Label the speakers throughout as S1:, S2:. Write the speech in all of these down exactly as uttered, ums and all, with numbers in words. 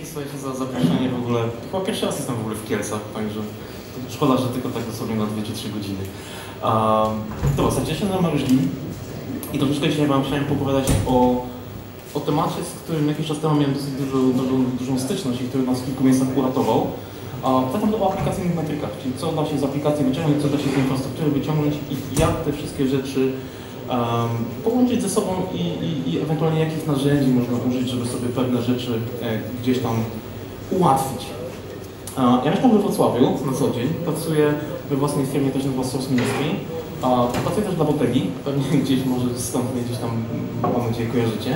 S1: słuchajcie, za zaproszenie w ogóle. Chyba pierwszy raz jestem w ogóle w Kielcach, także szkoda, że tylko tak dosłownie na dwie czy trzy godziny. Um, dobra, słuchajcie, ja się nazywam Mariusz Gil i troszeczkę dzisiaj wam chciałem opowiadać o, o temacie, z którym jakiś czas temu miałem dosyć dużo, dużo, dużą styczność i który nas w kilku miejscach uratował. A tak naprawdę o aplikacyjnych metrykach, czyli co da się z aplikacji wyciągnąć, co da się z infrastruktury wyciągnąć i jak te wszystkie rzeczy um, połączyć ze sobą i, i, i ewentualnie jakich narzędzi można użyć, żeby sobie pewne rzeczy e, gdzieś tam ułatwić. E, ja mieszkam we Wrocławiu na co dzień, pracuję we własnej firmie, też nazywa Source Ministry. E, pracuję też dla Botegi, pewnie gdzieś może stąd mnie gdzieś tam, mam nadzieję, kojarzycie.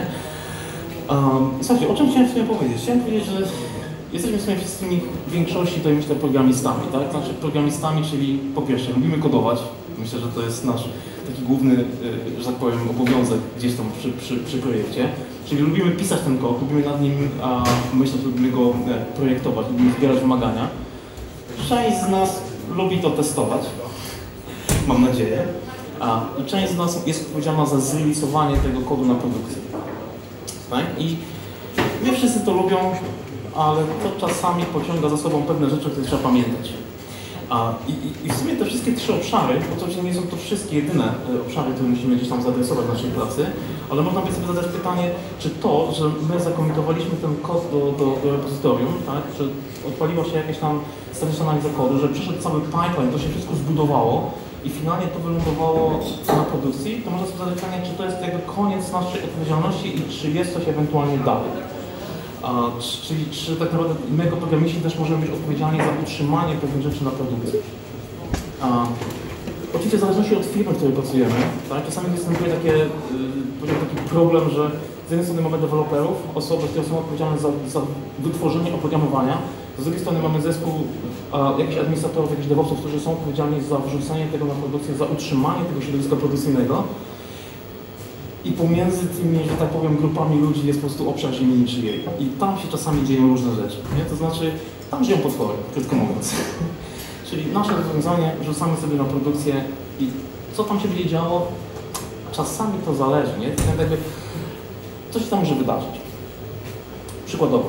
S1: E, słuchajcie, o czym chciałem sobie powiedzieć? Chciałem powiedzieć, że jesteśmy w sumie wszystkimi w większości tutaj myślę programistami, tak? Znaczy programistami, czyli po pierwsze lubimy kodować, myślę, że to jest nasz taki główny, że tak powiem, obowiązek gdzieś tam przy, przy, przy projekcie, czyli lubimy pisać ten kod, lubimy nad nim a, myśleć, lubimy go projektować, lubimy zbierać wymagania. Część z nas lubi to testować, mam nadzieję, a część z nas jest odpowiedzialna za zrealizowanie tego kodu na produkcji, tak? I nie wszyscy to lubią, ale to czasami pociąga za sobą pewne rzeczy, o których trzeba pamiętać. A, i, i w sumie te wszystkie trzy obszary, bo to nie są to wszystkie jedyne obszary, które musimy gdzieś tam zaadresować w naszej pracy, ale można by sobie zadać pytanie, czy to, że my zakomitowaliśmy ten kod do, do, do repozytorium, tak, że odpaliła się jakaś tam statyczna analiza kodu, że przyszedł cały pipeline, to się wszystko zbudowało i finalnie to wylądowało na produkcji, to można sobie zadać pytanie, czy to jest jakby koniec naszej odpowiedzialności i czy jest coś ewentualnie dalej. A, czyli czy tak naprawdę my jako programiści też możemy być odpowiedzialni za utrzymanie pewnych rzeczy na produkcji. A, oczywiście w zależności od firmy, w której pracujemy, tak, czasami występuje takie, yy, taki problem, że z jednej strony mamy deweloperów, osoby, które są odpowiedzialne za, za wytworzenie oprogramowania, z drugiej strony mamy zespół a, jakichś administratorów, jakichś devopsów, którzy są odpowiedzialni za wrzucenie tego na produkcję, za utrzymanie tego środowiska produkcyjnego. I pomiędzy tymi, że tak powiem, grupami ludzi jest po prostu obszar ziemi niczyjej. I tam się czasami dzieją różne rzeczy, nie? To znaczy, tam żyją potwory, krótko mówiąc. Czyli nasze rozwiązanie rzucamy sobie na produkcję i co tam się będzie działo, czasami to zależy, nie? Tak jakby, co się tam może wydarzyć. Przykładowo.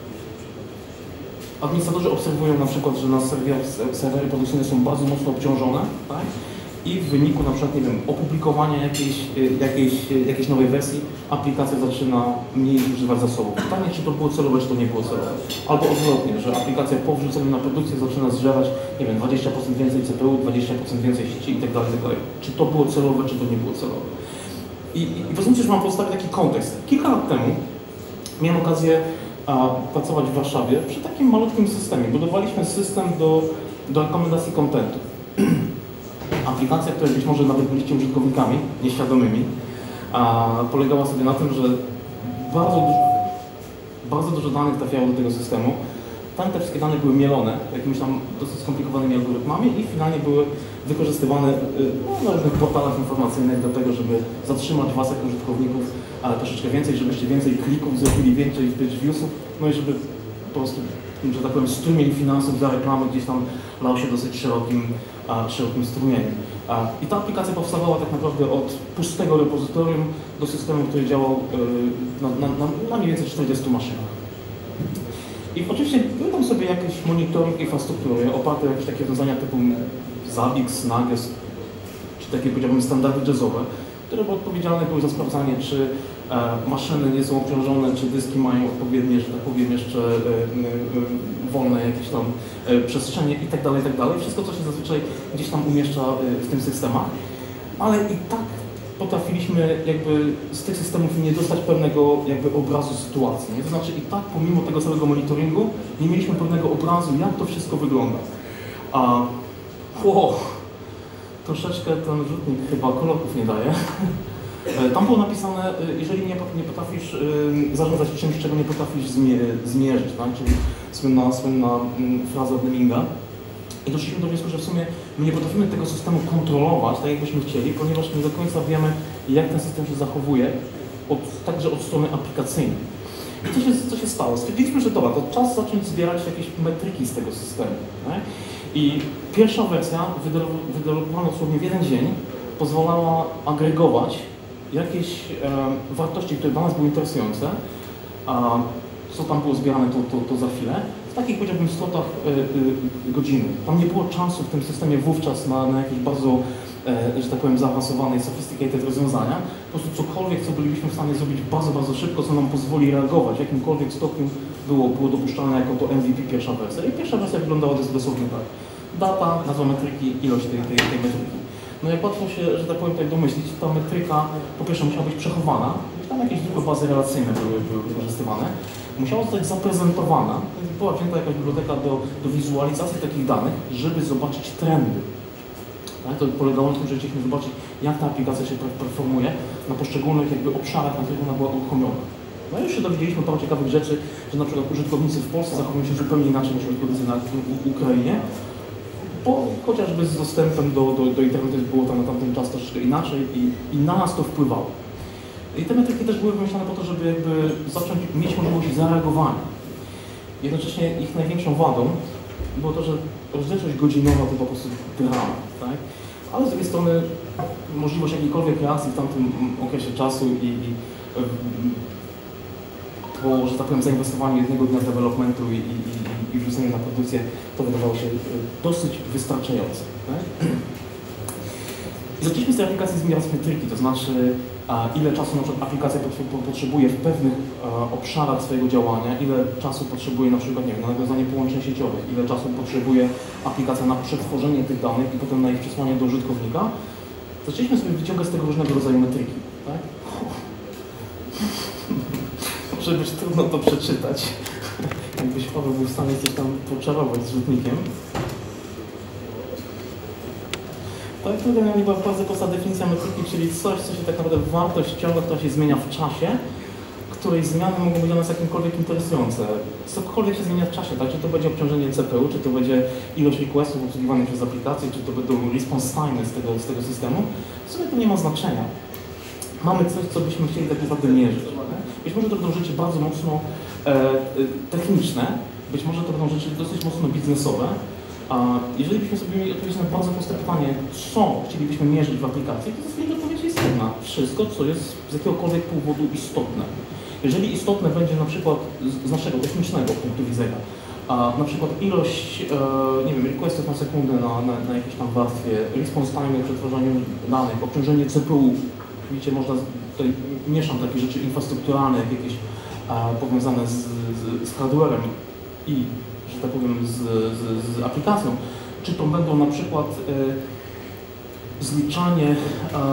S1: Administratorzy obserwują na przykład, że na serwery produkcyjne są bardzo mocno obciążone, tak? I w wyniku na przykład, nie wiem, opublikowania jakiejś, jakiejś, jakiejś nowej wersji, aplikacja zaczyna mniej używać zasobów. Pytanie, czy to było celowe, czy to nie było celowe. Albo odwrotnie, że aplikacja po wrzuceniu na produkcję zaczyna zżerać, nie wiem, dwadzieścia procent więcej C P U, dwadzieścia procent więcej sieci itd., itd. Czy to było celowe, czy to nie było celowe. I, i, i pozwólcie, że mam postawić taki kontekst. Kilka lat temu miałem okazję a, pracować w Warszawie przy takim malutkim systemie. Budowaliśmy system do, do rekomendacji kontentu. Aplikacja, która być może nawet byliście użytkownikami nieświadomymi, a polegała sobie na tym, że bardzo dużo, bardzo dużo danych trafiało do tego systemu. Tam te wszystkie dane były mielone jakimiś tam dosyć skomplikowanymi algorytmami i finalnie były wykorzystywane no, na różnych portalach informacyjnych do tego, żeby zatrzymać was jako użytkowników, ale troszeczkę więcej, żebyście więcej klików zrobili, więcej page viewsów, no i żeby po prostu, że tak powiem, strumień finansów za reklamę gdzieś tam lał się dosyć szerokim, a, szerokim strumieniem. A, I ta aplikacja powstawała tak naprawdę od pustego repozytorium do systemu, który działał y, na, na, na, na mniej więcej czterdziestu maszynach. I oczywiście były tam sobie jakieś monitoring infrastruktury oparte o jakieś takie rozwiązania typu Zabbix, Nagios, czy takie, powiedziałbym, standardy jazzowe, które były odpowiedzialne były za sprawdzanie, czy e, maszyny nie są obciążone, czy dyski mają odpowiednie, że tak powiem, jeszcze e, e, wolne jakieś tam e, przestrzenie i tak dalej, i tak dalej. Wszystko, co się zazwyczaj gdzieś tam umieszcza e, w tym systemach, ale i tak potrafiliśmy jakby z tych systemów nie dostać pewnego jakby obrazu sytuacji. Nie? To znaczy i tak pomimo tego całego monitoringu nie mieliśmy pewnego obrazu, jak to wszystko wygląda. A wow, troszeczkę ten rzutnik chyba kolorów nie daje. Tam było napisane, jeżeli nie, nie potrafisz zarządzać czymś, czego nie potrafisz zmie zmierzyć, tak? Czyli słynna, słynna fraza Deminga. I doszliśmy do wniosku, że w sumie my nie potrafimy tego systemu kontrolować tak, jakbyśmy chcieli, ponieważ nie do końca wiemy, jak ten system się zachowuje, od, także od strony aplikacyjnej. I co się, co się stało? Stwierdziliśmy, że dobra, to czas zacząć zbierać jakieś metryki z tego systemu. Tak? I pierwsza wersja, wydevelopowana dosłownie w jeden dzień, pozwalała agregować jakieś e, wartości, które dla nas były interesujące, a, co tam było zbierane, to, to, to za chwilę, w takich, powiedziałbym, slotach y, y, godzinnych. Tam nie było czasu w tym systemie wówczas na, na jakieś bardzo, e, że tak powiem, zaawansowane i sophisticated rozwiązania. Po prostu cokolwiek, co bylibyśmy w stanie zrobić bardzo, bardzo szybko, co nam pozwoli reagować, w jakimkolwiek stopniu było, było dopuszczalne jako to M V P pierwsza wersja. I pierwsza wersja wyglądała dosłownie tak. Data, nazwa metryki, ilość tej, tej, tej metryki. No jak łatwo się, że tak powiem, tak domyślić, ta metryka po pierwsze musiała być przechowana, tam jakieś zwykłe bazy relacyjne były, były wykorzystywane, musiała zostać zaprezentowana, była wzięta jakaś biblioteka do, do wizualizacji takich danych, żeby zobaczyć trendy. Tak? To polegało na tym, że chcieliśmy zobaczyć, jak ta aplikacja się performuje na poszczególnych jakby obszarach, na których ona była uruchomiona. No i już się dowiedzieliśmy paru ciekawych rzeczy, że na przykład użytkownicy w Polsce zachowują się zupełnie inaczej niż użytkownicy na Ukrainie, bo chociażby z dostępem do, do, do internetu było tam na tamten czas troszeczkę inaczej i, i na nas to wpływało. I te metryki też były wymyślone po to, żeby jakby zacząć mieć możliwość zareagowania. Jednocześnie ich największą wadą było to, że rozdzielczość godzinowa to po prostu drama, tak? Ale z drugiej strony możliwość jakiejkolwiek reakcji w tamtym okresie czasu i, i to, że tak powiem, zainwestowanie jednego dnia w developmentu i, i, i wrzucenie na produkcję, to wydawało się dosyć wystarczające. Tak? I zaczęliśmy z tej aplikacji zmieniać metryki, to znaczy a, ile czasu na przykład aplikacja potrzebuje w pewnych a, obszarach swojego działania, ile czasu potrzebuje na przykład, nie wiem, na nawiązanie połączeń sieciowych, ile czasu potrzebuje aplikacja na przetworzenie tych danych i potem na ich przesłanie do użytkownika. Zaczęliśmy sobie wyciągać z tego różnego rodzaju metryki. Tak? Może być trudno to przeczytać. Jakbyś Paweł był w stanie coś tam poczarować z rzutnikiem. Tak, to generalnie była bardzo prosta definicja metryki, czyli coś, co się tak naprawdę wartość ciągła, która się zmienia w czasie, której zmiany mogą być dla nas jakimkolwiek interesujące. Cokolwiek się zmienia w czasie, tak? Czy to będzie obciążenie C P U, czy to będzie ilość requestów obsługiwanych przez aplikację, czy to będą response time z tego, z tego systemu, w sumie to nie ma znaczenia. Mamy coś, co byśmy chcieli tak naprawdę mierzyć. Być może to będą rzeczy bardzo mocno e, techniczne, być może to będą rzeczy dosyć mocno biznesowe. A jeżeli byśmy sobie mieli odpowiedzieć na bardzo proste pytanie, co chcielibyśmy mierzyć w aplikacji, to zasadniczo odpowiedź jest jedna. Wszystko, co jest z jakiegokolwiek powodu istotne. Jeżeli istotne będzie na przykład z naszego technicznego punktu widzenia, a na przykład ilość, e, nie wiem, requestów na sekundę na, na, na jakiejś tam warstwie, response time w przetwarzaniu danych, obciążenie C P U, widzicie, można, tutaj mieszam takie rzeczy infrastrukturalne, jak jakieś e, powiązane z, z, z hardwarem i, że tak powiem, z, z, z aplikacją, czy to będą na przykład e, zliczanie e,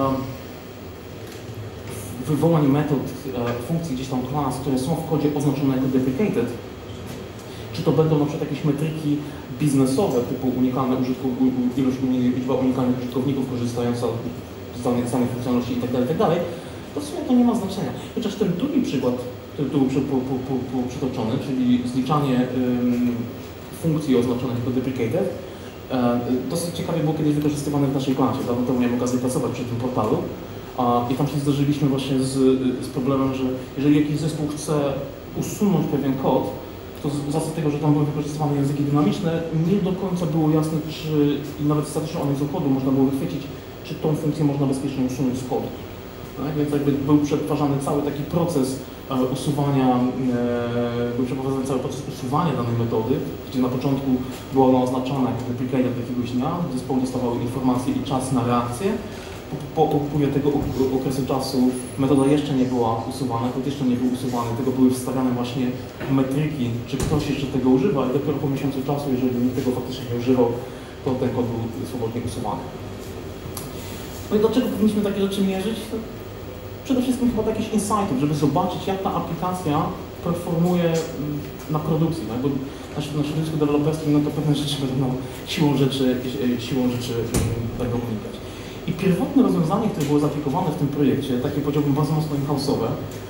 S1: wywołań metod, e, funkcji gdzieś tam klas, które są w kodzie oznaczone jako deprecated, czy to będą na przykład jakieś metryki biznesowe typu unikalne użytkowników, ilość, liczba unikalnych użytkowników korzystająca z danej, z danej funkcjonalności itd., itd., to w sumie to nie ma znaczenia. Chociaż ten drugi przykład, który tu był przytoczony, czyli zliczanie ym, funkcji oznaczonych jako deprecated, e, dosyć ciekawie było kiedyś wykorzystywane w naszej klasie. Dawno temu miałem okazję pracować przy tym portalu a, i tam się zderzyliśmy właśnie z, z problemem, że jeżeli jakiś zespół chce usunąć pewien kod, to z racji tego, że tam były wykorzystywane języki dynamiczne, nie do końca było jasne, czy i nawet statyczną analizą kodu można było wychwycić, czy tą funkcję można bezpiecznie usunąć z kodu. Tak? Więc jakby był przetwarzany cały taki proces e, usuwania, e, był przeprowadzany cały proces usuwania danej metody, gdzie na początku była ona oznaczona jako deprecated jakiegoś dnia, zespoły dostawały informacje i czas na reakcję. Po, po upływie tego okresu czasu metoda jeszcze nie była usuwana, kod jeszcze nie był usuwany, tego były wstawiane właśnie metryki, czy ktoś jeszcze tego używa i dopiero po miesiącu czasu, jeżeli nikt tego faktycznie nie używał, to ten kod był swobodnie usuwany. No i dlaczego powinniśmy takie rzeczy mierzyć? Przede wszystkim chyba takich insightów, żeby zobaczyć, jak ta aplikacja performuje na produkcji, tak? Bo na, na środowisku deweloperskim no to pewne rzeczy będą siłą rzeczy, siłą rzeczy będą unikać. I pierwotne rozwiązanie, które było zaaplikowane w tym projekcie, takie powiedziałbym bardzo mocno in-house'owe,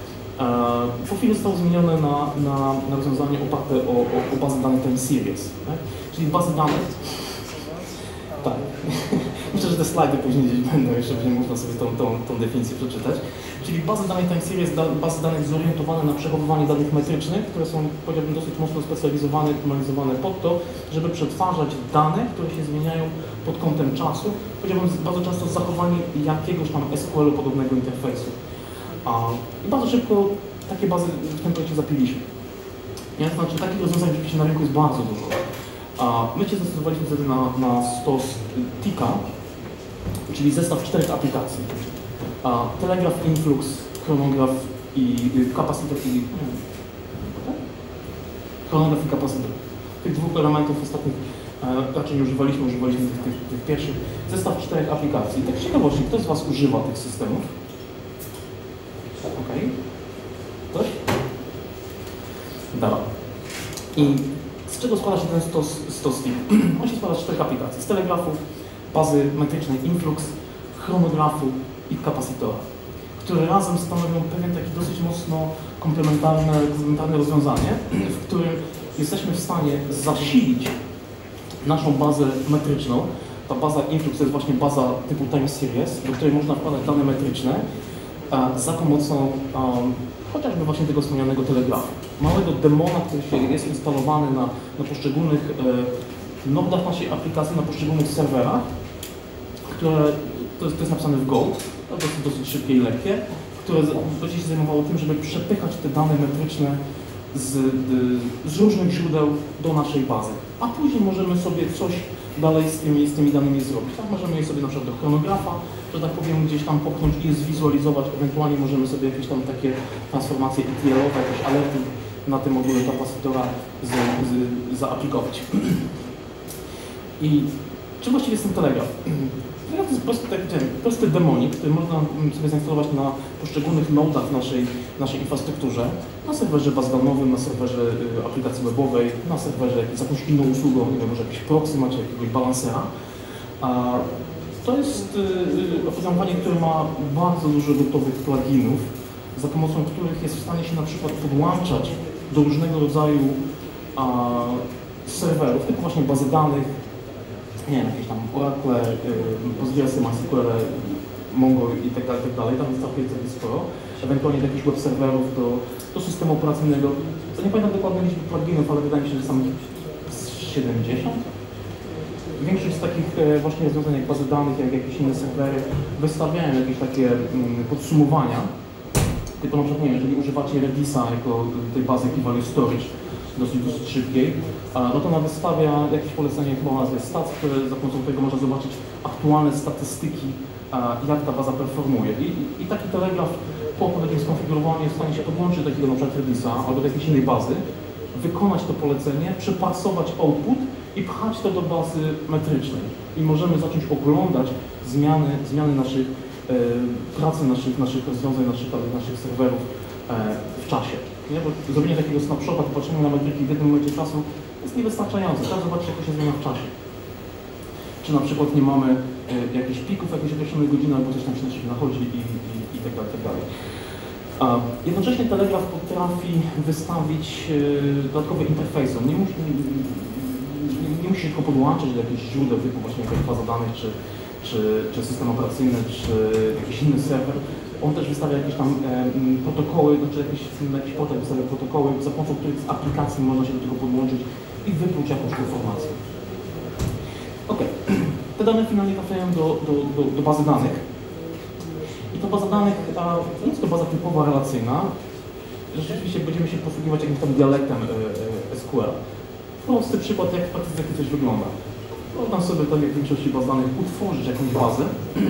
S1: e, po chwili zostało zmienione na, na, na rozwiązanie oparte o, o, o bazę danych time series, tak? Czyli bazy danych. Tak. Myślę, że te slajdy później gdzieś będą, jeszcze będzie można sobie tą, tą, tą definicję przeczytać. Czyli bazy danych time series, da, bazy danych zorientowane na przechowywanie danych metrycznych, które są, powiedziałbym, dosyć mocno specjalizowane i optymalizowane pod to, żeby przetwarzać dane, które się zmieniają pod kątem czasu, powiedziałbym, bardzo często z zachowaniem jakiegoś tam S Q L-u podobnego interfejsu. A, I bardzo szybko takie bazy w tym projekcie zapiliśmy. Nie? To znaczy takich rozwiązań rzeczywiście na rynku jest bardzo dużo. A my się zdecydowaliśmy wtedy na, na stos Tika, czyli zestaw czterech aplikacji. A telegraf, influx, chronograf i kapacytor i chronograf i kapacytor. Tych dwóch elementów ostatnich e, raczej nie używaliśmy, używaliśmy tych, tych, tych pierwszych. Zestaw czterech aplikacji. I tak z ciekawości, kto z Was używa tych systemów? Okej. Okay. Ktoś? Dobra. I z czego składa się ten stos, stos Tik? On się składa z czterech aplikacji. Z telegrafu, bazy metrycznej influx, chronografu i kapacytora, które razem stanowią pewien taki dosyć mocno komplementarne, komplementarne rozwiązanie, w którym jesteśmy w stanie zasilić naszą bazę metryczną. Ta baza influx to jest właśnie baza typu time series, do której można wkładać dane metryczne za pomocą um, chociażby właśnie tego wspomnianego telegrafu. Małego demona, który się jest instalowany na, na poszczególnych e, nodach naszej aplikacji, na poszczególnych serwerach, które to jest, to jest napisane w Go, to jest dosyć szybkie i lekkie, które będzie się zajmowało tym, żeby przepychać te dane metryczne z, z różnych źródeł do naszej bazy. A później możemy sobie coś dalej z tymi, z tymi danymi zrobić. Tak, możemy je sobie na przykład do chronografa, że tak powiem, gdzieś tam popchnąć i je zwizualizować, ewentualnie możemy sobie jakieś tam takie transformacje E T L-owe, jakieś alerty na tym module kapacytora z, z, zaaplikować. I czym właściwie jest ten telegraf? Telegraf to jest prosty, tak jak prosty demonik, który można sobie zainstalować na poszczególnych nodach naszej, naszej infrastrukturze, na serwerze bazdanowym, na serwerze y, aplikacji webowej, na serwerze z jakąś inną usługą, nie wiem, może jakiś proxy macie, jakiegoś balansera. A to jest y, oprogramowanie, które ma bardzo dużo gotowych pluginów, za pomocą których jest w stanie się na przykład podłączać do różnego rodzaju a, serwerów, typu właśnie bazy danych, nie wiem, jakieś tam Oracle, y, Postgresy, MySQL, Mongo i tak dalej, tak dalej, tam jest całkiem sporo, ewentualnie do jakichś web serwerów, do, do systemu operacyjnego. To nie pamiętam dokładnie liczby pluginów, ale wydaje mi się, że są siedemdziesiąt. Większość z takich e, właśnie rozwiązań jak bazy danych, jak jakieś inne serwery wystawiają jakieś takie mm, podsumowania, typu na przykład, nie wiem, jeżeli używacie Redisa jako tej bazy equivalent storage dosyć, dosyć szybkiej, no to ona wystawia jakieś polecenie, chyba o nazwie Stats, które za pomocą tego można zobaczyć aktualne statystyki, jak ta baza performuje. I, i taki telegraf po odpowiednim skonfigurowaniu jest w stanie się podłączyć do takiego na przykład Redisa albo do jakiejś innej bazy, wykonać to polecenie, przepasować output i pchać to do bazy metrycznej. I możemy zacząć oglądać zmiany, zmiany naszych e, pracy, naszych, naszych rozwiązań, naszych, naszych serwerów e, w czasie. Nie? Bo zrobienie takiego snapshota, popatrzenia na metryki w jednym momencie czasu jest niewystarczające. Trzeba zobaczyć, jak to się zmienia w czasie. Czy na przykład nie mamy e, jakichś pików w jakiejś określonej godzinie, albo coś tam się nachodzi i, i, i tak dalej, tak dalej. A jednocześnie telegraf potrafi wystawić e, dodatkowe interfejsy. Nie musi, nie, nie musi się tylko podłączyć do jakichś źródeł, typu właśnie jakaś baza danych, czy, czy, czy system operacyjny, czy jakiś inny serwer. On też wystawia jakieś tam e, protokoły, znaczy jakiś, jakiś portal wystawia protokoły, za pomocą których z aplikacji można się do tego podłączyć i wypluć jakąś informację. Ok, te dane finalnie trafiają do, do, do, do bazy danych. I to baza danych, a nie jest to baza typowa relacyjna, rzeczywiście będziemy się posługiwać jakimś tam dialektem e, e, S Q L. Prosty przykład, jak w praktyce coś wygląda. Można sobie, tak jak w większości baz danych, utworzyć jakąś bazę.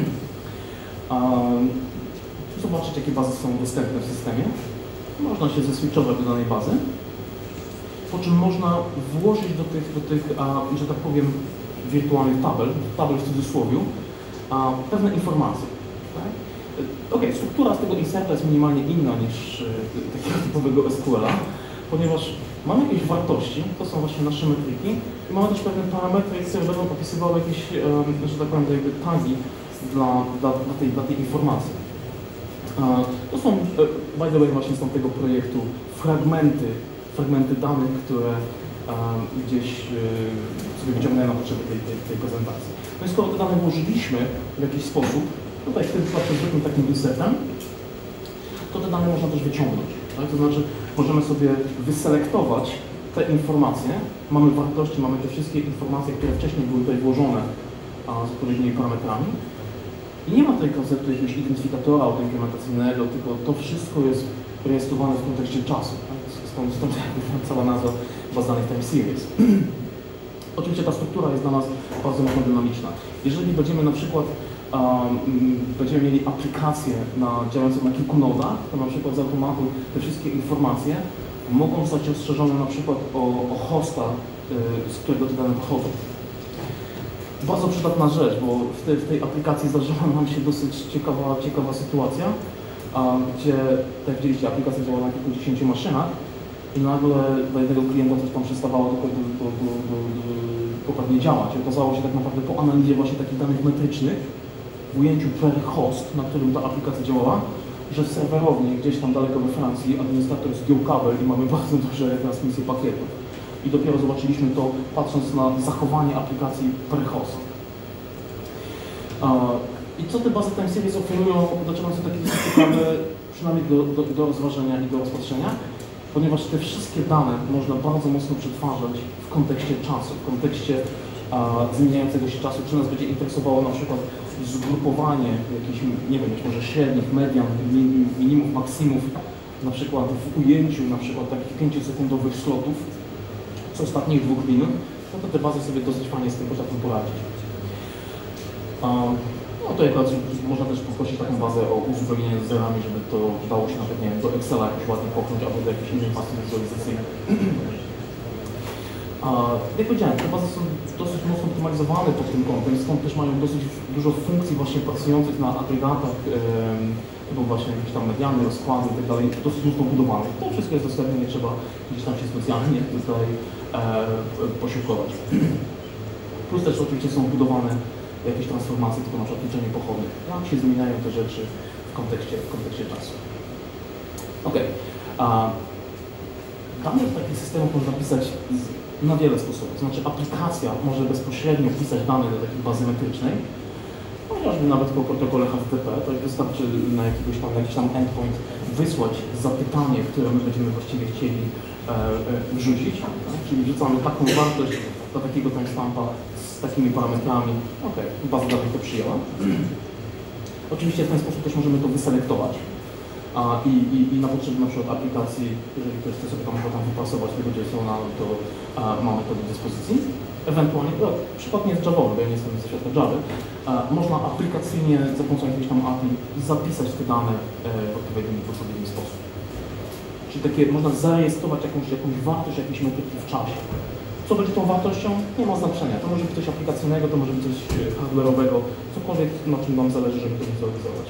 S1: Um, zobaczyć, jakie bazy są dostępne w systemie. Można się zeswitchować do danej bazy, po czym można włożyć do tych, do tych a, że tak powiem, wirtualnych tabel, tabel w cudzysłowie, a, pewne informacje. Tak? Ok, struktura z tego inserta jest minimalnie inna niż e, takiego typowego S Q L-a, ponieważ mamy jakieś wartości, to są właśnie nasze metryki, i mamy też pewne parametry, które będą opisywały jakieś, e, że tak powiem, jakby tagi dla, dla, dla, tej, dla tej informacji. To są, by the way, właśnie z tego projektu fragmenty, fragmenty danych, które gdzieś sobie wyciągnąłem na potrzeby tej, tej, tej prezentacji. No i skoro te dane włożyliśmy w jakiś sposób, tutaj w tym przypadku zwykłym takim insertem, to te dane można też wyciągnąć. Tak? To znaczy, możemy sobie wyselektować te informacje, mamy wartości, mamy te wszystkie informacje, które wcześniej były tutaj włożone z odpowiednimi parametrami. I nie ma tutaj konceptu jakiegoś identyfikatora autoimplementacyjnego, tylko to wszystko jest rejestrowane w kontekście czasu. Tak? stąd, stąd cała nazwa baz danych time series. Oczywiście ta struktura jest dla nas bardzo mocno dynamiczna. Jeżeli będziemy na przykład um, będziemy mieli aplikację na, działającą na kilku nodach, to na przykład z automatu te wszystkie informacje mogą zostać rozszerzone na przykład o, o hosta, y, z którego te dane pochodzą. Bardzo przydatna rzecz, bo w tej, w tej aplikacji zdarzyła nam się dosyć ciekawa, ciekawa sytuacja, a, gdzie, tak jak widzieliście, aplikacja działa na kilkudziesięciu maszynach i nagle dla jednego klienta coś tam przestawało do, do, do, do, do, do, poprawnie działać. I okazało się tak naprawdę po analizie właśnie takich danych metrycznych w ujęciu per host, na którym ta aplikacja działała, że w serwerowni gdzieś tam daleko we Francji administrator zdjął kabel i mamy bardzo duże transmisje pakietów. I dopiero zobaczyliśmy to, patrząc na zachowanie aplikacji per host. I co te bazy time series oferują, dlaczego są takie ciekawe, przynajmniej do, do, do rozważenia i do rozpatrzenia? Ponieważ te wszystkie dane można bardzo mocno przetwarzać w kontekście czasu, w kontekście a, zmieniającego się czasu. Czy nas będzie interesowało na przykład zgrupowanie jakichś, nie wiem, być może średnich, median, minimów, maksimów, na przykład w ujęciu na przykład takich pięciosekundowych slotów z ostatnich dwóch minut, no to te bazy sobie dosyć fajnie z tym potrafią poradzić. Um, no to akurat można też poprosić taką bazę o uzupełnienie z zerami, żeby to dało się nawet, nie wiem, do Excela jakoś ładnie popchnąć albo do jakiejś innej pasy wizualizacyjnej. A, jak powiedziałem, te bazy są dosyć mocno optymalizowane pod tym kątem, stąd też mają dosyć dużo funkcji właśnie pracujących na agregatach, typu właśnie jakieś tam mediany, rozkłady i tak dalej, dosyć mocno budowane. To wszystko jest dostępne, nie trzeba gdzieś tam się specjalnie tutaj e, posiłkować. Plus też oczywiście są budowane jakieś transformacje, tylko na przykład liczenie pochodnych. Jak się zmieniają te rzeczy w kontekście, w kontekście czasu. Ok. Dane w takich systemach można pisać na wiele sposobów. Znaczy aplikacja może bezpośrednio wpisać dane do takiej bazy metrycznej, chociażby nawet po protokole H T T P, to wystarczy na jakiegoś tam, jakiś tam endpoint wysłać zapytanie, które my będziemy właściwie chcieli e, e, wrzucić, tak? Czyli wrzucamy taką wartość do takiego timestampa z takimi parametrami. Ok, baza danych to przyjęła. Oczywiście w ten sposób też możemy to wyselektować. A, i, i, I na potrzeby na przykład aplikacji, jeżeli ktoś chce sobie tam potem wypasować tego JSON-a, to a, mamy to do dyspozycji. Ewentualnie, no, przykład nie jest Java, bo ja nie jestem ze świata Java, można aplikacyjnie za pomocą jakiegoś tam A P I zapisać te dane e, w odpowiedni, w odpowiedni sposób. Czyli takie, można zarejestrować jakąś, jakąś wartość, jakieś metryki w czasie. Co będzie tą wartością? Nie ma znaczenia. To może być coś aplikacyjnego, to może być coś hardware'owego, cokolwiek, na czym Wam zależy, żeby to wizualizować.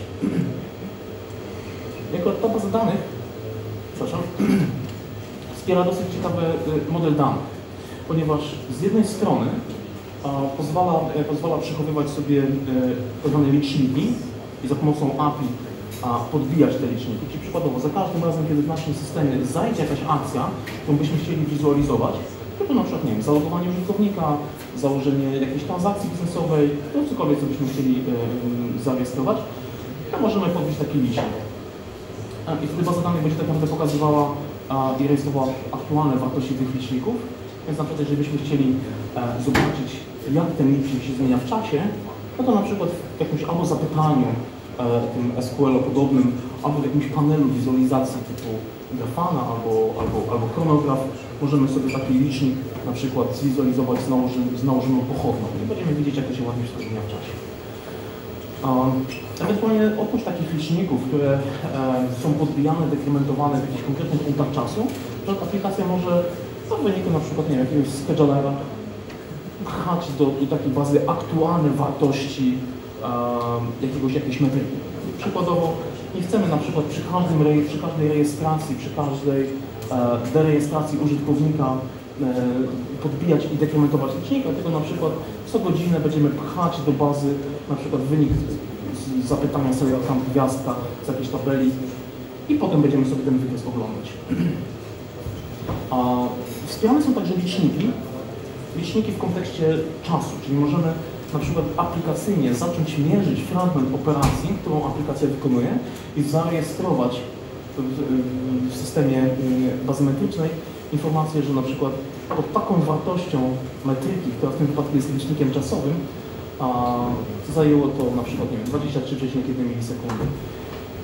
S1: Jako ta baza danych, przepraszam, wspiera dosyć ciekawy model danych, ponieważ z jednej strony a, pozwala, e, pozwala przechowywać sobie e, pewne liczniki i za pomocą A P I a, podbijać te liczniki. Czyli przykładowo, za każdym razem, kiedy w naszym systemie zajdzie jakaś akcja, którą byśmy chcieli wizualizować, to na przykład, nie wiem, zalogowanie użytkownika, założenie jakiejś transakcji biznesowej, to cokolwiek, co byśmy chcieli e, zarejestrować, to możemy podbić taki licznik. I wtedy baza danych będzie tak naprawdę pokazywała a, i rejestrowała aktualne wartości tych liczników. Więc na przykład, jeżeli byśmy chcieli e, zobaczyć, jak ten licznik się zmienia w czasie, no to na przykład w jakimś albo zapytaniu e, tym S Q L-podobnym, albo w jakimś panelu wizualizacji typu Grafana albo, albo, albo chronograf, możemy sobie taki licznik na przykład zwizualizować z, nałoży, z nałożoną pochodną i będziemy widzieć, jak to się ładnie wszystko zmienia w czasie. Um, ewentualnie oprócz takich liczników, które e, są podbijane, dekrementowane w jakichś konkretnych punktach czasu, to aplikacja może no, w wyniku na przykład nie wiem, jakiegoś schedulera pchać do, do takiej bazy aktualne wartości e, jakiegoś, jakiejś metryki. Przykładowo nie chcemy na przykład przy, każdym, przy każdej rejestracji, przy każdej e, derejestracji użytkownika e, podbijać i dekrementować licznika, tylko na przykład co godzinę będziemy pchać do bazy na przykład wynik z, z zapytania select tam gwiazdka z jakiejś tabeli i potem będziemy sobie ten wykres oglądać. A wspierane są także liczniki, liczniki w kontekście czasu, czyli możemy na przykład aplikacyjnie zacząć mierzyć fragment operacji, którą aplikacja wykonuje i zarejestrować w, w systemie bazy metrycznej informację, że na przykład pod taką wartością metryki, która w tym wypadku jest licznikiem czasowym, a zajęło to na przykład nie wiem, dwadzieścia trzy przecinek jeden milisekundy.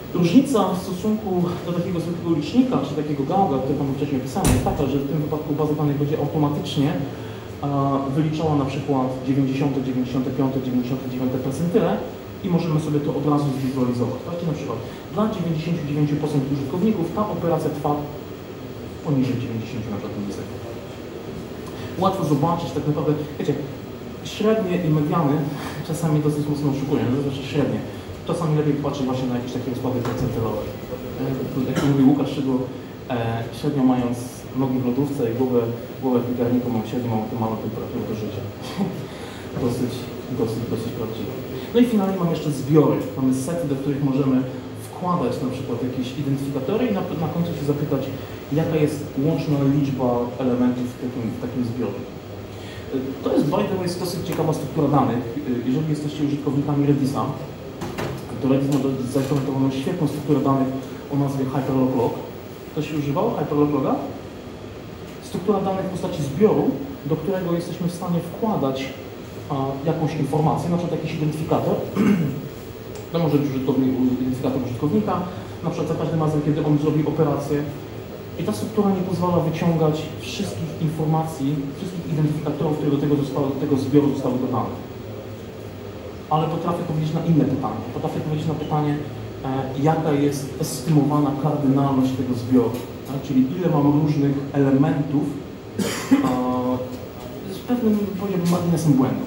S2: Różnica w stosunku do takiego zwykłego licznika, czy takiego gauga, który tam wcześniej opisałem, jest taka, że w tym wypadku baza danych będzie automatycznie a, wyliczała na przykład dziewięćdziesiąte, dziewięćdziesiąte piąte, dziewięćdziesiąte dziewiąte percentyle i możemy sobie to od razu zwizualizować. Tak? Na przykład dla dziewięćdziesięciu dziewięciu procent użytkowników ta operacja trwa poniżej dziewięćdziesięciu na przykład milisekund. Łatwo zobaczyć tak naprawdę, wiecie, średnie i mediany czasami dosyć mocno oszukują, to znaczy średnie. Czasami lepiej patrzeć właśnie na jakieś takie rozkłady procentylowe. Jak mówi Łukasz Szydło, e, średnio mając nogi w lodówce i głowę, głowę w piekarniku, mam średnio mam optymalną temperaturę do życia. dosyć, dosyć, dosyć prawdziwe. No i finalnie mam jeszcze zbiory. Mamy sety, do których możemy wkładać na przykład jakieś identyfikatory i na, na końcu się zapytać, jaka jest łączna liczba elementów w takim, w takim zbiorze. To jest, by the way, dosyć ciekawa struktura danych. Jeżeli jesteście użytkownikami Redisa, to Redis ma zaimplementowaną świetną strukturę danych o nazwie Hyperlog. To się używało Hyperlog? Struktura danych w postaci zbioru, do którego jesteśmy w stanie wkładać a, jakąś informację, na przykład jakiś identyfikator. To może być użytkownik, identyfikator użytkownika, na przykład za każdym razem, kiedy on zrobi operację. I ta struktura nie pozwala wyciągać wszystkich informacji, wszystkich identyfikatorów, które do tego, zostały, do tego zbioru zostały dodane. Ale potrafię powiedzieć na inne pytanie. Potrafię powiedzieć na pytanie, e, jaka jest estymowana kardynalność tego zbioru. Tak? Czyli ile mam różnych elementów e, z pewnym, powiedziałbym, marginesem błędu.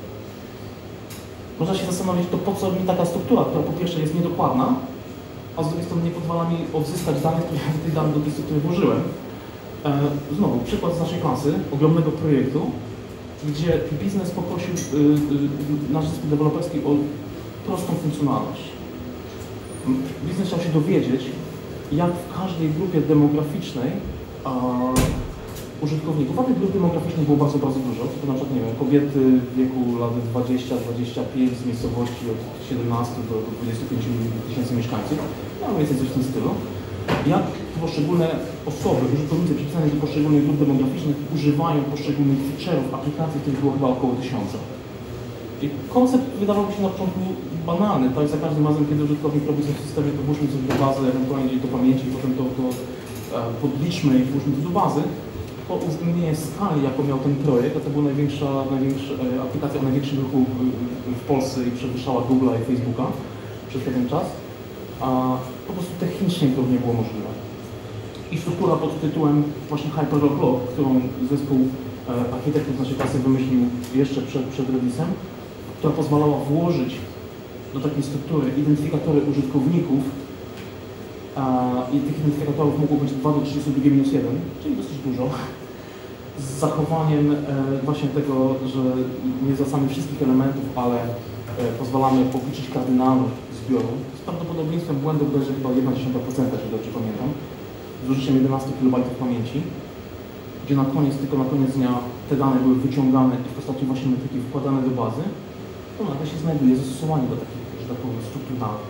S2: Można się zastanowić, to po co mi taka struktura, która po pierwsze jest niedokładna, a z drugiej strony nie pozwala mi odzyskać danych, które ja tych danych do tej struktury włożyłem. E, znowu, przykład z naszej klasy, ogromnego projektu, gdzie biznes poprosił y, y, nasz zespół deweloperski o prostą funkcjonalność. Biznes chciał się dowiedzieć, jak w każdej grupie demograficznej a, użytkowników, a tych grup demograficznych było bardzo, bardzo dużo, to na przykład, nie wiem, kobiety w wieku lat dwudziestu do dwudziestu pięciu z miejscowości od siedemnastu do dwudziestu pięciu tysięcy mieszkańców, no mniej więcej coś w tym stylu, jak poszczególne osoby, użytkownicy przypisane do poszczególnych grup demograficznych używają poszczególnych feature'ów aplikacji, których było chyba około tysiąca. I koncept wydawał mi się na początku banalny, tak? Za każdym razem, kiedy użytkownik robi coś w systemie, to włóżmy coś do bazy, ewentualnie do pamięci, potem to, to e, podliczmy i włóżmy to do bazy. Po uwzględnienie skali, jaką miał ten projekt, a to była największa, największa e, aplikacja o największym ruchu w, w Polsce i przewyższała Google'a i Facebooka przez pewien czas, a po prostu technicznie to nie było możliwe. I struktura pod tytułem właśnie Hyperlog, którą zespół e, architektów naszej klasy wymyślił jeszcze przed, przed Redisem, która pozwalała włożyć do takiej struktury identyfikatory użytkowników a, i tych identyfikatorów mogło być dwa do trzydziestu dwa minus jeden, czyli dosyć dużo, z zachowaniem e, właśnie tego, że nie zwracamy wszystkich elementów, ale e, pozwalamy obliczyć kardynalność zbioru z prawdopodobieństwem błędu bodajże chyba jedna dziesiąta procent, jeśli dobrze pamiętam, z użyciem jedenastu kilobajtów pamięci, gdzie na koniec, tylko na koniec dnia te dane były wyciągane i w postaci właśnie metryki wkładane do bazy, to nagle się znajduje zastosowanie do takich, że tak powiem, struktur danych.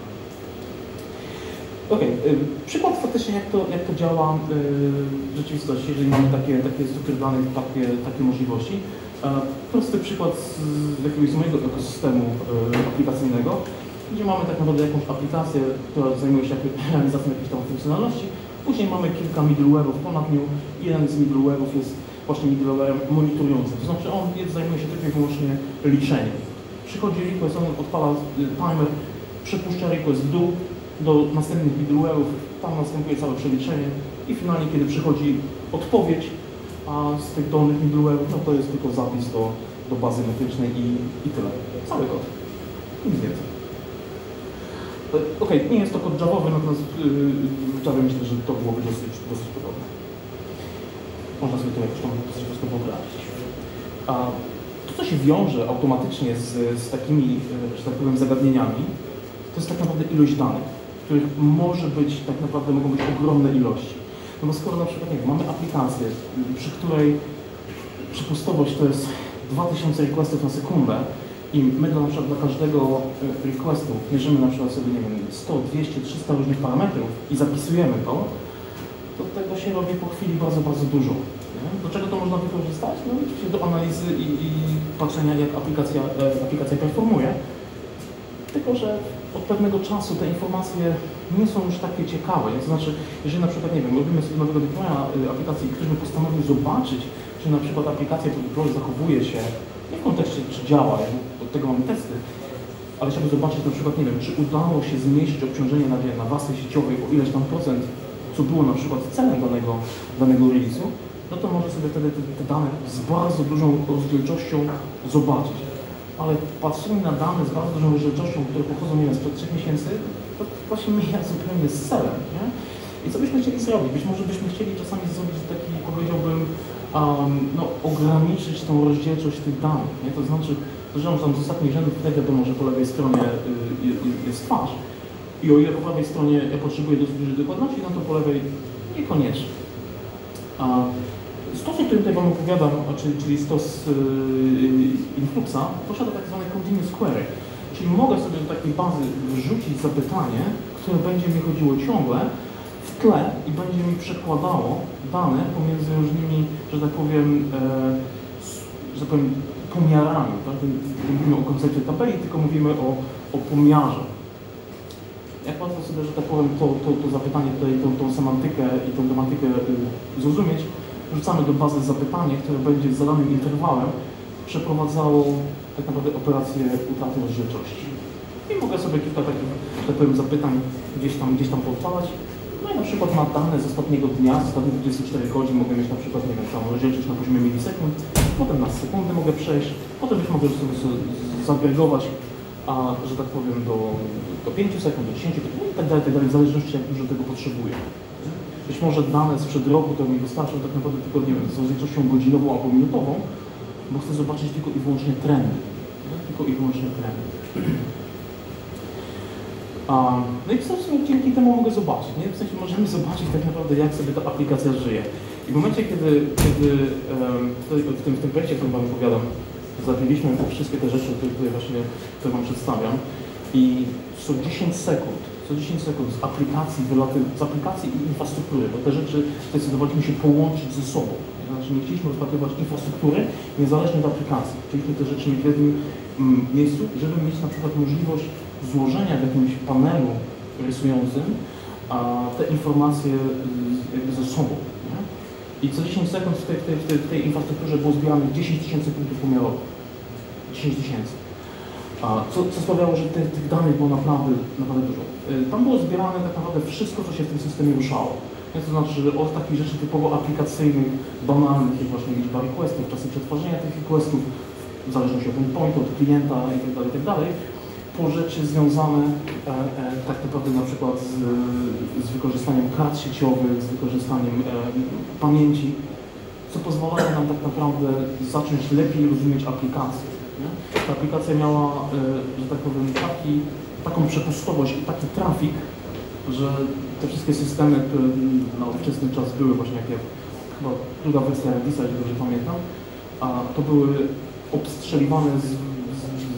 S2: Ok, przykład faktycznie jak to, jak to działa yy, w rzeczywistości, jeżeli mamy takie, takie struktury danych, takie, takie możliwości. E, prosty przykład z, z jakiegoś mojego ekosystemu yy, aplikacyjnego, gdzie mamy tak naprawdę jakąś aplikację, która zajmuje się realizacją jakiejś tam funkcjonalności. Później mamy kilka middleware'ów ponad nią. Jeden z middleware'ów jest właśnie middleware'em monitorującym. To znaczy on zajmuje się tylko i wyłącznie liczeniem. Przychodzi request, on odpala timer, przepuszcza request w dół do następnych middleware'ów, tam następuje całe przeliczenie i finalnie, kiedy przychodzi odpowiedź, a z tych dolnych middleware'ów, no to jest tylko zapis do, do bazy metrycznej i, i tyle. Cały kod. Nic więcej. Ok, nie jest to kod javowy, natomiast yy, myślę, że to byłoby dosyć, dosyć podobne. Można sobie to jakoś tam dosyć wszystko wyobrazić. A to, co się wiąże automatycznie z, z takimi, że tak powiem, zagadnieniami, to jest tak naprawdę ilość danych, których może być, tak naprawdę mogą być ogromne ilości. No bo skoro na przykład, nie wiem, mamy aplikację, przy której przepustowość to jest dwa tysiące requestów na sekundę, i my na przykład dla każdego requestu mierzymy na przykład sobie, nie wiem, sto, dwieście, trzysta różnych parametrów i zapisujemy to, to tego się robi po chwili bardzo, bardzo dużo. Nie? Do czego to można wykorzystać? No oczywiście do analizy i, i patrzenia, jak aplikacja, e, aplikacja performuje. Tylko że od pewnego czasu te informacje nie są już takie ciekawe. To znaczy, jeżeli na przykład, nie wiem, robimy sobie nowego deploya aplikacji i ktoś by postanowił zobaczyć, czy na przykład aplikacja po deploy zachowuje się, nie w kontekście, czy działa, od tego mamy testy, ale chciałby zobaczyć na przykład, nie wiem, czy udało się zmniejszyć obciążenie na, na warstwie sieciowej o ileś tam procent, co było na przykład celem danego, danego release'u, no to może sobie wtedy te, te dane z bardzo dużą rozdzielczością zobaczyć. Ale patrzenie na dane z bardzo dużą rozdzielczością, które pochodzą, nie wiem, sprzed trzech miesięcy, to właśnie mija zupełnie z celem, nie? I co byśmy chcieli zrobić? Być może byśmy chcieli czasami zrobić taki, powiedziałbym, um, no, ograniczyć tą rozdzielczość tych danych, nie? To znaczy, że tam z ostatnich rzędów tutaj wiadomo, że po lewej stronie y, y, jest twarz i o ile po prawej stronie ja potrzebuję dosyć dużej dokładności, no to po lewej niekoniecznie. A stos, o którym tutaj Wam opowiadam, czyli, czyli stos yy, Influxa, posiada tak zwane continuous query, czyli mogę sobie do takiej bazy wrzucić zapytanie, które będzie mi chodziło ciągle w tle i będzie mi przekładało dane pomiędzy różnymi, że tak powiem, e, że tak powiem pomiarami. Tak? Nie mówimy o koncepcie tabeli, tylko mówimy o, o pomiarze. Jak łatwo sobie, że tak powiem, to, to, to zapytanie, tutaj, tą, tą semantykę i tą tematykę y, zrozumieć, wrzucamy do bazy zapytanie, które będzie z zadanym interwałem przeprowadzało tak naprawdę operację utraty rozdzielczości. I mogę sobie kilka takich, tak powiem, zapytań gdzieś tam, gdzieś tam podpalać. No i na przykład na dane z ostatniego dnia, z ostatnich dwudziestu czterech godzin mogę mieć na przykład, nie wiem, tam rozdzielczość na poziomie milisekund, potem na sekundy mogę przejść, potem już mogę sobie zagregować, a że tak powiem, do, do pięciu sekund, do dziesięciu, no i tak dalej, tak dalej, w zależności jak dużo tego potrzebuję. Być może dane sprzed roku to mi wystarczą tak naprawdę tylko, nie wiem, z rozdzielczością godzinową albo minutową, bo chcę zobaczyć tylko i wyłącznie trendy. Tylko i wyłącznie trendy. Um, no i w sensie dzięki temu mogę zobaczyć, nie? W sensie możemy zobaczyć tak naprawdę, jak sobie ta aplikacja żyje. I w momencie, kiedy, kiedy um, w, tym, w tym projekcie, o którym Wam opowiadam, zrobiliśmy wszystkie te rzeczy, które, które właśnie które Wam przedstawiam i co dziesięć sekund, co dziesięć sekund z aplikacji, z aplikacji i infrastruktury, bo te rzeczy zdecydowaliśmy się połączyć ze sobą. Znaczy nie chcieliśmy rozpatrywać infrastruktury niezależnie od aplikacji. Chcieliśmy te rzeczy mieć w jednym mm, miejscu, żeby mieć na przykład możliwość złożenia w jakimś panelu rysującym a, te informacje jakby ze sobą. Nie? I co dziesięć sekund w tej, w tej, w tej, w tej infrastrukturze było zbieranych dziesięć tysięcy punktów pomiarowych. dziesięć tysięcy. Co, co sprawiało, że tych, tych danych było naprawdę, naprawdę dużo. Tam było zbierane tak naprawdę wszystko, co się w tym systemie ruszało. To znaczy od takich rzeczy typowo aplikacyjnych, banalnych, jak właśnie liczba requestów, czasy przetwarzania tych requestów, w zależności od endpointu, od klienta itd., itd., po rzeczy związane e, e, tak naprawdę na przykład z, z wykorzystaniem kart sieciowych, z wykorzystaniem e, pamięci, co pozwalało nam tak naprawdę zacząć lepiej rozumieć aplikację. Nie? Ta aplikacja miała, e, że tak powiem, taki, taką przepustowość i taki trafik, że te wszystkie systemy, które na ówczesny czas były właśnie jak, jak chyba druga wersja Redisa, jeżeli dobrze pamiętam, a to były obstrzeliwane z, z,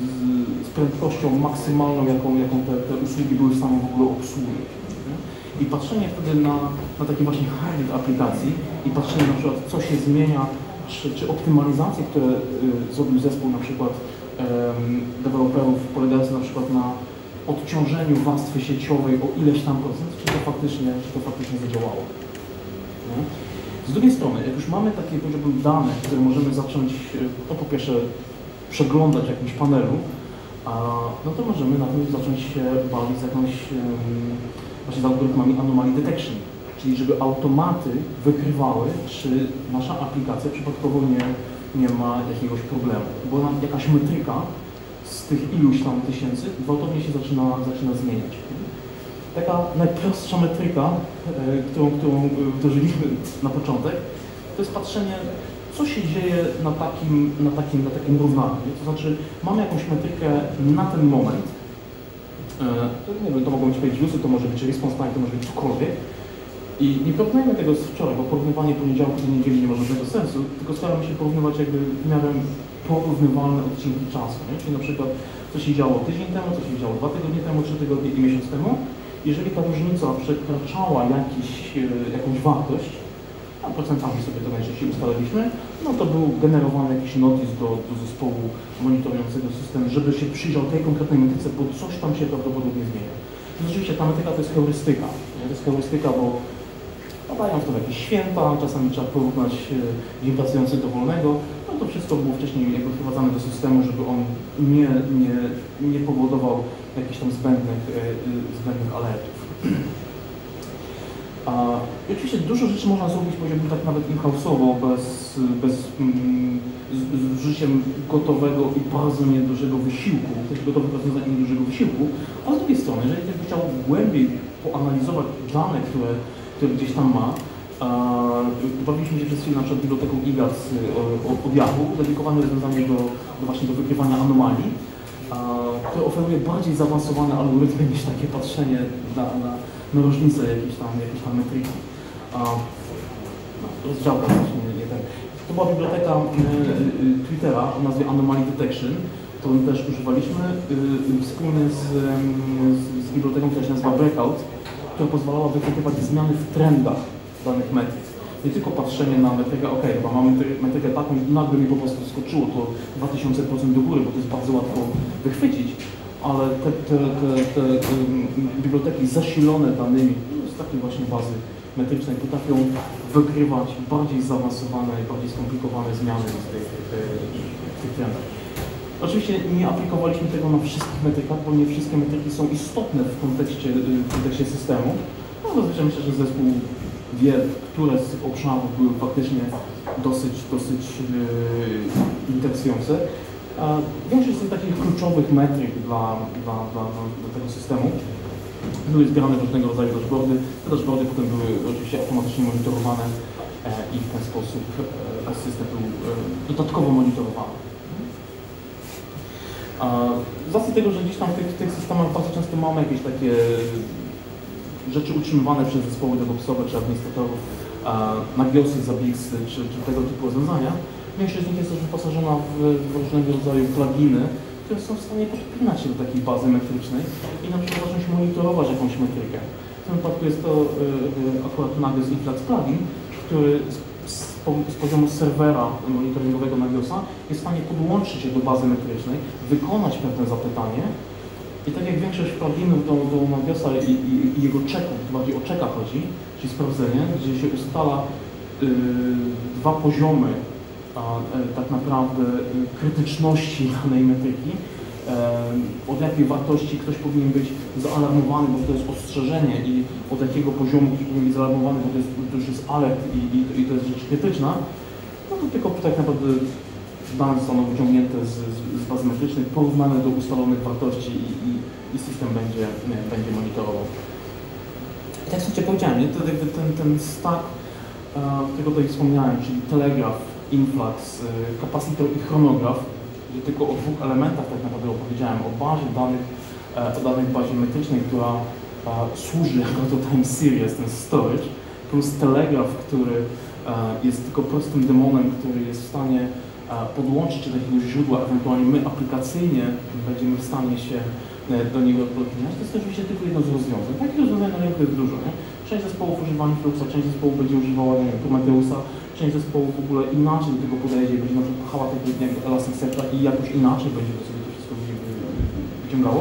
S2: z prędkością maksymalną, jaką, jaką te, te usługi były w stanie w ogóle obsługiwać. I patrzenie wtedy na, na takie właśnie hybrid aplikacji i patrzenie na przykład, co się zmienia, czy, czy optymalizacje, które y, zrobił zespół na przykład y, deweloperów polegające na przykład na odciążeniu warstwy sieciowej o ileś tam procent, czy to faktycznie, czy to faktycznie zadziałało. Nie? Z drugiej strony, jak już mamy takie, powiedziałbym, dane, które możemy zacząć, no po pierwsze, przeglądać w jakimś panelu, a, no to możemy na tym zacząć się bawić z jakąś, um, właśnie z algorytmami anomaly detection, czyli żeby automaty wykrywały, czy nasza aplikacja przypadkowo nie, nie ma jakiegoś problemu, bo nam jakaś metryka z tych iluś tam tysięcy gwałtownie się zaczyna, zaczyna zmieniać. Taka najprostsza metryka, e, którą, którą wdrożyliśmy na początek, to jest patrzenie, co się dzieje na takim, na takim, na takim równaniu. To znaczy, mamy jakąś metrykę na ten moment, e, to, nie wiem, to mogą być page viewsy, to może być response time, to może być cokolwiek. I nie porównajmy tego z wczoraj, bo porównywanie poniedziałku do niedzieli nie ma żadnego sensu, tylko staramy się porównywać jakby w miarę porównywalne odcinki czasu. Nie? Czyli na przykład, co się działo tydzień temu, co się działo dwa tygodnie temu, trzy tygodnie i miesiąc temu. Jeżeli ta różnica przekraczała jakiś, jakąś wartość, a a procentami sobie to najczęściej ustaliliśmy, no to był generowany jakiś notis do, do zespołu monitorującego system, żeby się przyjrzał tej konkretnej metryce, bo coś tam się prawdopodobnie zmienia. I rzeczywiście ta metryka to jest heurystyka. To jest heurystyka, bo padają w to jakieś święta, czasami trzeba porównać dzień pracujący do wolnego. No to wszystko było wcześniej jakby wprowadzane do systemu, żeby on nie, nie, nie powodował jakichś tam zbędnych, zbędnych alertów. A, I oczywiście dużo rzeczy można zrobić, powiedziałbym tak nawet in-house'owo, bez, bez mm, z, z użyciem gotowego i bardzo niedużego wysiłku, też gotowych rozwiązań i niedużego wysiłku, a z drugiej strony, jeżeli ktoś by chciał głębiej poanalizować dane, które, które gdzieś tam ma, a, bawiliśmy się przez chwilę na przykład biblioteką I G A S od Yahoo, dedykowane rozwiązanie do, do właśnie do wykrywania anomalii, a, które oferuje bardziej zaawansowane algorytmy niż takie patrzenie na, na na różnicę jakiejś tam, jakiejś tam metryki. A, no, rozdziałka właśnie nie tak. To była biblioteka y, y, Twittera o nazwie Anomaly Detection, którą też używaliśmy y, y, wspólnie z, y, z biblioteką, która się nazywa Breakout, która pozwalała wykrywać zmiany w trendach danych metryk. Nie tylko patrzenie na metrykę, ok, chyba mamy metrykę taką i nagle mi po prostu skoczyło to dwa tysiące procent do góry, bo to jest bardzo łatwo wychwycić, ale te, te, te, te, te biblioteki zasilone danymi z takiej właśnie bazy metrycznej potrafią wykrywać bardziej zaawansowane i bardziej skomplikowane zmiany w tych, w tych trendach. Oczywiście nie aplikowaliśmy tego na wszystkich metrykach, bo nie wszystkie metryki są istotne w kontekście, w kontekście systemu. No zazwyczaj myślę, że zespół wie, które z tych obszarów były faktycznie dosyć, dosyć yy, interesujące. Większość z tych takich kluczowych metryk dla, dla, dla, dla tego systemu były zbierane różnego rodzaju dashboardy. Te dashboardy potem były oczywiście automatycznie monitorowane i w ten sposób system był dodatkowo monitorowany. Z racji tego, że gdzieś tam w tych, w tych systemach bardzo często mamy jakieś takie rzeczy utrzymywane przez zespoły DevOpsowe czy administratorów, nagiosy, zabigsy czy, czy tego typu rozwiązania, większość z nich jest też wyposażona w, w różnego rodzaju pluginy, które są w stanie podpinać się do takiej bazy metrycznej i na przykład zacząć monitorować jakąś metrykę. W tym wypadku jest to y, y, akurat Nagios Influx plugin, który z, z, z poziomu serwera monitoringowego Nagiosa jest w stanie podłączyć się do bazy metrycznej, wykonać pewne zapytanie i tak jak większość pluginów do, do Nagiosa i, i, i jego checków, to bardziej o checka chodzi, czyli sprawdzenie, gdzie się ustala y, dwa poziomy A, e, tak naprawdę e, krytyczności danej metryki, e, od jakiej wartości ktoś powinien być zaalarmowany, bo to jest ostrzeżenie i od jakiego poziomu ktoś powinien być zaalarmowany, bo to, jest, to już jest alert i, i, i to jest rzecz krytyczna, no to tylko tak naprawdę dane zostaną wyciągnięte z, z, z bazy metrycznej, porównane do ustalonych wartości i, i, i system będzie, nie, będzie monitorował. I tak jak powiedziałem, nie? To jakby ten, ten stack, e, którego tutaj wspomniałem, czyli Telegraph, Influx, kapacitor i chronograf, gdzie tylko o dwóch elementach tak naprawdę opowiedziałem, o bazie danych, o danej bazie metrycznej, która służy jako to time series, ten storage, plus telegraf, który jest tylko prostym demonem, który jest w stanie podłączyć się do jakiegoś źródła, ewentualnie my aplikacyjnie będziemy w stanie się do niego odblokować. To jest oczywiście tylko jedno z rozwiązań. Takich rozwiązań na rynku jest dużo. Nie? Część zespołów używa Influxa, część zespołów będzie używała nie wiem, Prometheusa, część zespołów w ogóle inaczej do tego podejdzie i będzie na przykład kochała tego jak Elasticsearcha i jakoś inaczej będzie to sobie to wszystko wyciągało.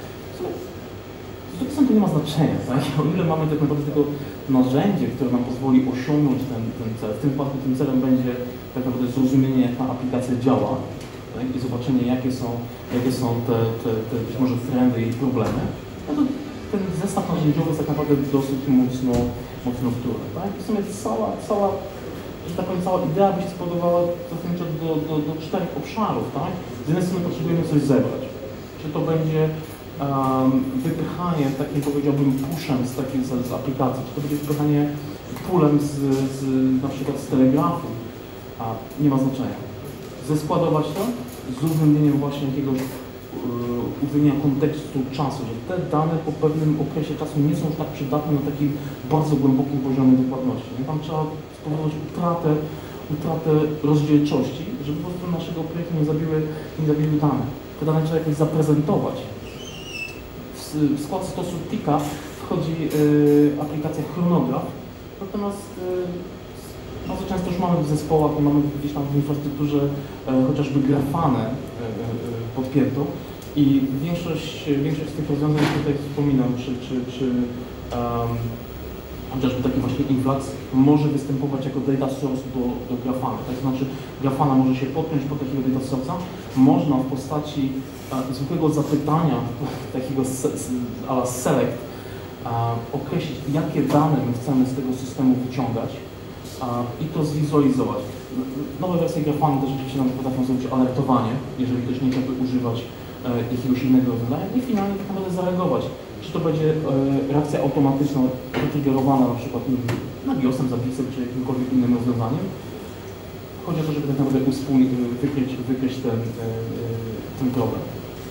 S2: Z drugiej strony to nie ma znaczenia, tak? O ile mamy tak naprawdę tylko narzędzie, które nam pozwoli osiągnąć ten, ten cel. W tym wypadku tym celem będzie tak naprawdę zrozumienie, jak ta aplikacja działa, tak? I zobaczenie, jakie są, jakie są te, te, te być może trendy i problemy. No to ten zestaw narzędziowy jest tak naprawdę dosyć mocno, mocno wtórny. Tak? I w sumie cała, cała, że tak powiem, cała idea by się spodobała zasadniczo do, do, do czterech obszarów. Tak? Z jednej strony potrzebujemy coś zebrać. Czy to będzie um, wypychanie takim, powiedziałbym, pushem z, takiej, z, z aplikacji, czy to będzie wypychanie pulem z, z, na przykład z telegrafu, a nie ma znaczenia. Zeskładować to z uwzględnieniem właśnie jakiegoś uwzględnienia kontekstu czasu, że te dane po pewnym okresie czasu nie są już tak przydatne na takim bardzo głębokim poziomie dokładności. Nie? Tam trzeba spowodować utratę, utratę rozdzielczości, żeby po prostu naszego projektu nie zabiły, nie zabiły dane. Te dane trzeba jakoś zaprezentować. W, w skład stosu Tika wchodzi y, aplikacja Chronograf, natomiast y, Bardzo często już mamy w zespołach i mamy gdzieś tam w infrastrukturze e, chociażby grafanę e, e, podpiętą i większość, większość z tych rozwiązań, które tutaj wspominam, czy, czy, czy um, chociażby taki właśnie Influx może występować jako data source do, do Grafany. Tak znaczy Grafana może się podpiąć pod takiego data source'a, można w postaci e, zwykłego zapytania, takiego se, a la select, e, określić, jakie dane my chcemy z tego systemu wyciągać e, i to zwizualizować. Nowe wersje Grafany też oczywiście nam potrafią zrobić alertowanie, jeżeli ktoś nie chciałby używać e, jakiegoś innego rozwiązania i finalnie tak naprawdę zareagować. Czy to będzie e, reakcja automatyczna, wytriggerowana na przykład nagiosem, zapisem, czy jakimkolwiek innym rozwiązaniem. Chodzi o to, żeby tak naprawdę uspójnić, wykryć, wykryć ten, e, ten problem.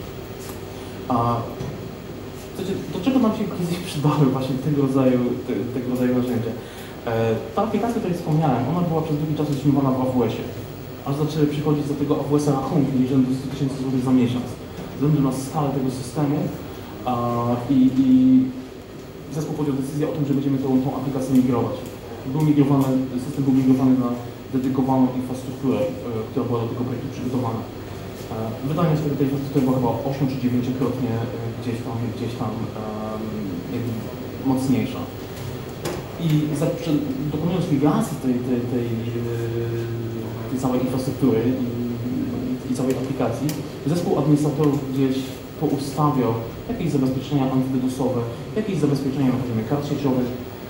S2: A słuchajcie, do czego nam się kiedyś przydały właśnie tego rodzaju, te, tego rodzaju narzędzia? E, ta aplikacja, o której wspomniałem, ona była przez długi czas utrzymywana w A W S ie. Aż zaczęły przychodzić do tego A W S-a rachunki rzędu sto tysięcy złotych za miesiąc. Ze względu na skalę tego systemu, A, i, i zespół podjął decyzję o tym, że będziemy tą, tą aplikację migrować. Był migrowany, system był migrowany na dedykowaną infrastrukturę, e, która była do tego projektu przygotowana. E, wydajność tej infrastruktury była chyba osiem czy dziewięciokrotnie e, gdzieś tam, gdzieś tam e, mocniejsza. I za, przy, dokonując migracji tej, tej, tej, tej całej infrastruktury i, i całej aplikacji, zespół administratorów gdzieś poustawiał jakieś zabezpieczenia antydedosowe, jakieś zabezpieczenia na poziomie kart sieciowych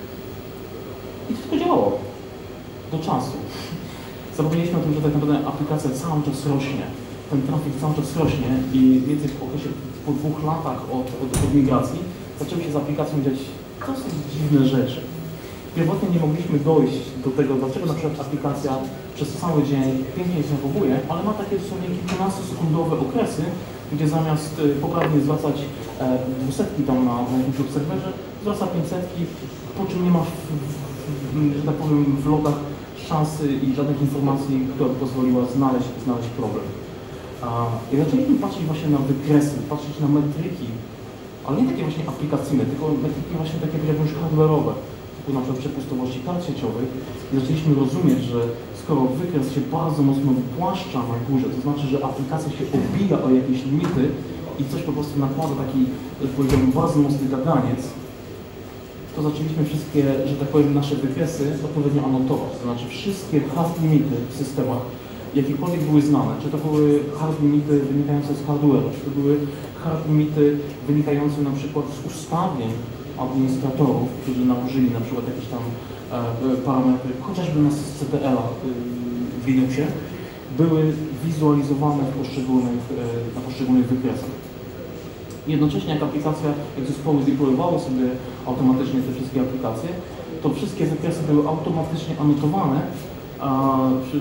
S2: i to tylko działało do czasu. Zapomnieliśmy o tym, że tak naprawdę aplikacja cały czas rośnie, ten trafik cały czas rośnie i więcej w okresie po dwóch latach od, od, od migracji zaczęły się z aplikacją dziać dosyć dziwne rzeczy. Pierwotnie nie mogliśmy dojść do tego, dlaczego na przykład aplikacja przez cały dzień pięknie się zachowuje, ale ma takie dosłownie kilkunastosekundowe okresy, gdzie zamiast y, poprawnie zwracać e, dwusetki tam na, na jakimś serwerze, zwraca pięćsetki, po czym nie ma, w, w, że tak powiem, w logach szansy i żadnych informacji, która by pozwoliła znaleźć, znaleźć problem. A, I zaczęliśmy patrzeć właśnie na wykresy, patrzeć na metryki, ale nie takie właśnie aplikacyjne, tylko metryki właśnie takie, powiedziałbym, już hardware'owe, typu na przykład przepustowości kart sieciowych. I zaczęliśmy rozumieć, że skoro wykres się bardzo mocno wypłaszcza na górze, to znaczy, że aplikacja się obija o jakieś limity i coś po prostu nakłada taki, powiedziałbym, bardzo mocny kaganiec, to zaczęliśmy wszystkie, że tak powiem, nasze wykresy odpowiednio anotować. To znaczy wszystkie hard limity w systemach, jakiekolwiek były znane, czy to były hard limity wynikające z hardware'u, czy to były hard limity wynikające na przykład z ustawień administratorów, którzy nałożyli na przykład jakieś tam e, parametry, chociażby na C T L-a w Linuxie, były wizualizowane w poszczególnych, e, na poszczególnych wykresach. Jednocześnie jak aplikacja, jak zespoły deployowały sobie automatycznie te wszystkie aplikacje, to wszystkie wykresy były automatycznie anotowane a, przy,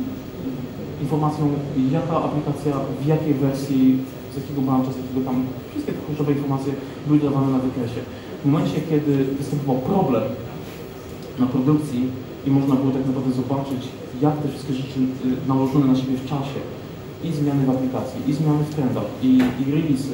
S2: informacją, jaka aplikacja, w jakiej wersji, z jakiego brancha, z jakiego tam, wszystkie te kluczowe informacje były dawane na wykresie. W momencie, kiedy występował problem na produkcji i można było tak naprawdę zobaczyć, jak te wszystkie rzeczy nałożone na siebie w czasie, i zmiany w aplikacji, i zmiany w trendach, i, i release'y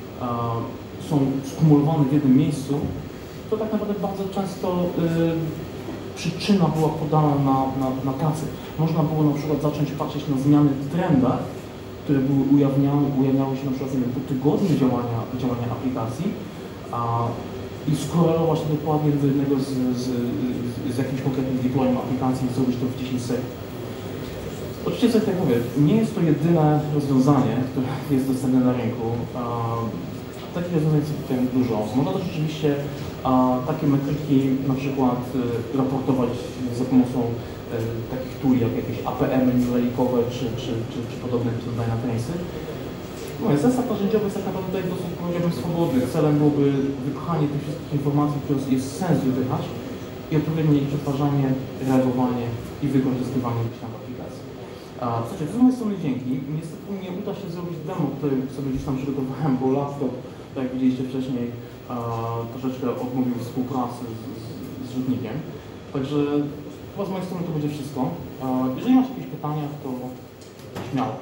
S2: są skumulowane w jednym miejscu, to tak naprawdę bardzo często y, przyczyna była podana na, na, na tacy. Można było na przykład zacząć patrzeć na zmiany w trendach, które były ujawniane, ujawniały się na przykład nie wiem, po tygodniu działania, działania aplikacji a, i skorelować to dokładnie do jednego z, z, z, z jakimś konkretnym deployem aplikacji i zrobić to w dziesięć sekund. Oczywiście, co jak mówię, nie jest to jedyne rozwiązanie, które jest dostępne na rynku. A, takich rozwiązań jest tutaj dużo. Można też rzeczywiście a, takie metryki na przykład y, raportować za pomocą y, takich tool jak jakieś A P M-y newlejkowe czy, czy, czy, czy podobne Dynamic Trace'y. No, zestaw narzędziowy jest tak naprawdę tutaj dosyć, powiedziałbym, swobodny. Celem byłoby wypchanie tych wszystkich informacji, które jest sens wypychać i odpowiednie ich przetwarzanie, reagowanie i wykorzystywanie gdzieś tam w aplikacji. Słuchajcie, z mojej strony dzięki. Niestety nie uda się zrobić demo, który sobie gdzieś tam przygotowałem, bo laptop, tak jak widzieliście wcześniej, a, troszeczkę odmówił współpracy z, z, z rzutnikiem. Także chyba z mojej strony to będzie wszystko. A, jeżeli macie jakieś pytania, to śmiało.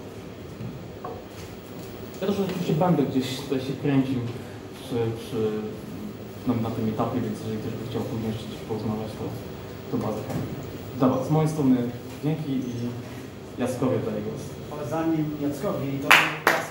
S2: Ja też oczywiście będę gdzieś tutaj się kręcił przy, przy, na, na tym etapie, więc jeżeli ktoś by chciał później jeszcze porozmawiać, to, to bardzo chętnie. Dobra, z mojej strony dzięki i Jackowi daję głos.
S3: Ale zanim Jackowi, to ja